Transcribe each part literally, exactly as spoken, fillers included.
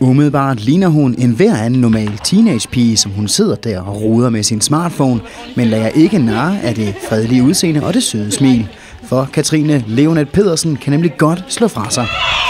Umiddelbart ligner hun en hver anden normal teenagepige, som hun sidder der og roder med sin smartphone, men lader ikke narre af det fredelige udseende og det søde smil. For Katrine Leoneth Pedersen kan nemlig godt slå fra sig.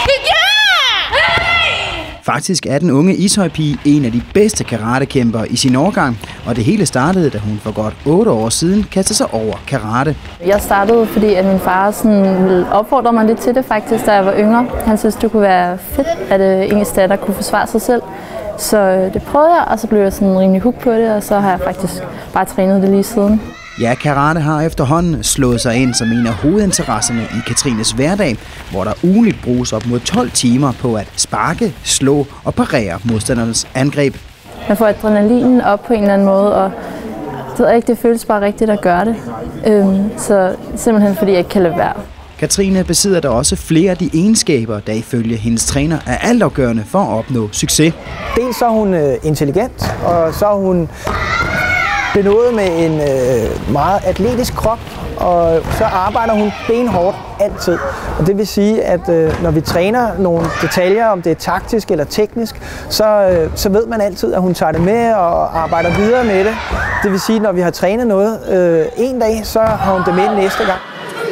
Faktisk er den unge ishøjpige en af de bedste karatekæmpere i sin årgang, og det hele startede, da hun for godt otte år siden kastede sig over karate. Jeg startede, fordi at min far sådan ville opfordre mig lidt til det faktisk, da jeg var yngre. Han syntes, det kunne være fedt, at ens datter kunne forsvare sig selv. Så det prøvede jeg, og så blev jeg sådan rimelig hooked på det, og så har jeg faktisk bare trænet det lige siden. Ja, karate har efterhånden slået sig ind som en af hovedinteresserne i Katrines hverdag, hvor der ugenligt bruges op mod tolv timer på at sparke, slå og parere modstandernes angreb. Man får adrenalinen op på en eller anden måde, og det, ikke, det føles bare rigtigt at gøre det. Øhm, så simpelthen fordi jeg ikke kan lade være. Katrine besidder der også flere af de egenskaber, der ifølge hendes træner er altafgørende for at opnå succes. Dels så er hun intelligent, og så er hun benådet med en øh, meget atletisk krop, og så arbejder hun benhårdt altid. Og det vil sige, at øh, når vi træner nogle detaljer, om det er taktisk eller teknisk, så, øh, så ved man altid, at hun tager det med og arbejder videre med det. Det vil sige, at når vi har trænet noget øh, en dag, så har hun det med næste gang.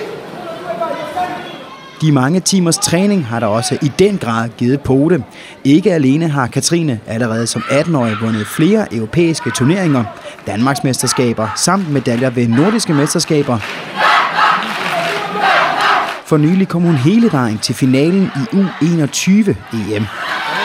De mange timers træning har der også i den grad givet pote. Ikke alene har Katrine allerede som atten-årig vundet flere europæiske turneringer, Danmarksmesterskaber samt medaljer ved nordiske mesterskaber. For nylig kom hun hele vejen til finalen i U enogtyve E M.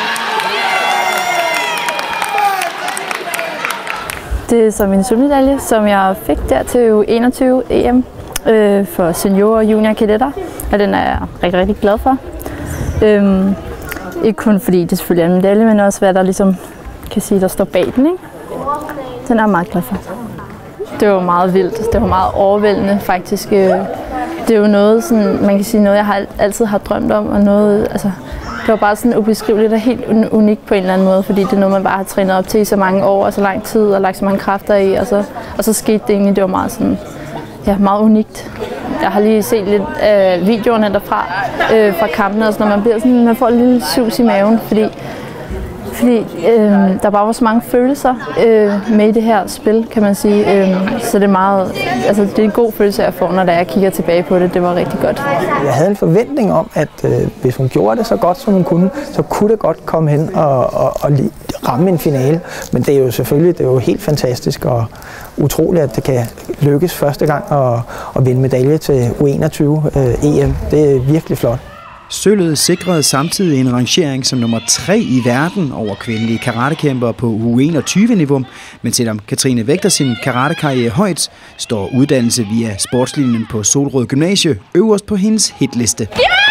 Det er så min sølvmedalje, som jeg fik der til U enogtyve E M øh, for seniorer og junior kadetter. Og den er jeg rigtig, rigtig glad for. Øhm, ikke kun fordi det selvfølgelig er en medalje, men også hvad der ligesom kan sige, der står bag den, ikke? Den er jeg meget glad for. Det var meget vildt. Det var meget overvældende faktisk. Det er jo noget, sådan, man kan sige, noget jeg har, altid har drømt om, og noget, altså, det var bare sådan ubeskriveligt og helt unikt på en eller anden måde, fordi det er noget, man bare har trænet op til i så mange år og så lang tid og lagt så mange kræfter i, og så, og så skete det egentlig, det var meget sådan, ja, meget unikt. Jeg har lige set lidt af videoerne derfra, øh, fra kampene, og sådan, når man bliver sådan, man får en lille sus i maven, fordi, fordi øh, der bare var så mange følelser øh, med i det her spil, kan man sige. Øh, så det er meget, altså det er en god følelse, jeg får, når jeg kigger tilbage på det. Det var rigtig godt. Jeg havde en forventning om, at øh, hvis hun gjorde det så godt, som hun kunne, så kunne det godt komme hen og, og, og ramme en finale. Men det er jo selvfølgelig, det er jo helt fantastisk og utroligt, at det kan lykkes første gang at, at vinde medalje til U enogtyve øh, E M. Det er virkelig flot. Sølvet sikrede samtidig en rangering som nummer tre i verden over kvindelige karatekæmpere på U enogtyve-niveau. Men selvom Katrine vægter sin karatekarriere højt, står uddannelse via sportslinjen på Solrød Gymnasie øverst på hendes hitliste.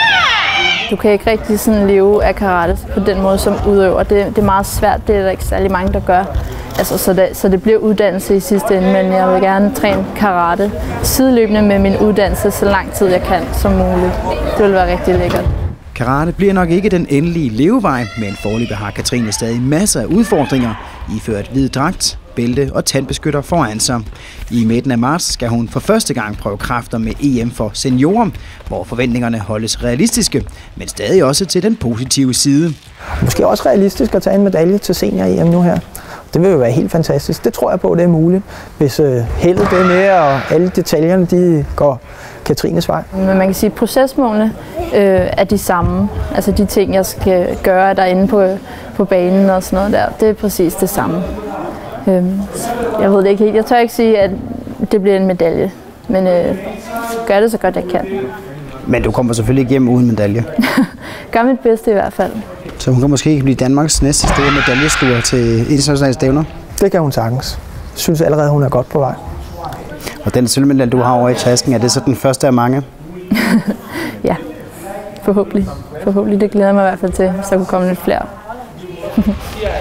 Du kan ikke rigtig sådan leve af karate på den måde som udøver. Det, det er meget svært, det er der ikke særlig mange, der gør. Altså, så, det, så det bliver uddannelse i sidste ende, men jeg vil gerne træne karate sideløbende med min uddannelse så lang tid jeg kan som muligt. Det vil være rigtig lækkert. Karate bliver nok ikke den endelige levevej, men foreløbig har Katrine stadig masser af udfordringer, iført hvid dragt, bælte og tandbeskytter foran sig. I midten af marts skal hun for første gang prøve kræfter med E M for seniorer, hvor forventningerne holdes realistiske, men stadig også til den positive side. Måske også realistisk at tage en medalje til senior-E M nu her. Det vil jo være helt fantastisk. Det tror jeg på, det er muligt, hvis øh, heldet det med, og alle detaljerne de går Katrines vej. Men man kan sige, at procesmålene øh, er de samme. Altså de ting, jeg skal gøre derinde på, på banen og sådan noget der, det er præcis det samme. Øh, jeg ved det ikke helt. Jeg tør ikke sige, at det bliver en medalje, men øh, gør det så godt jeg kan. Men du kommer selvfølgelig ikke hjem uden medalje. Gør mit bedste i hvert fald. Så hun kan måske ikke blive Danmarks næste store medaljeskuer til internationale stævner? Det kan hun sagtens. Jeg synes allerede, hun er godt på vej. Og den sølvmedalje, du har over i tasken, er det så den første af mange? Ja, forhåbentlig. Forhåbentlig. Det glæder jeg mig i hvert fald til, så der kunne komme lidt flere.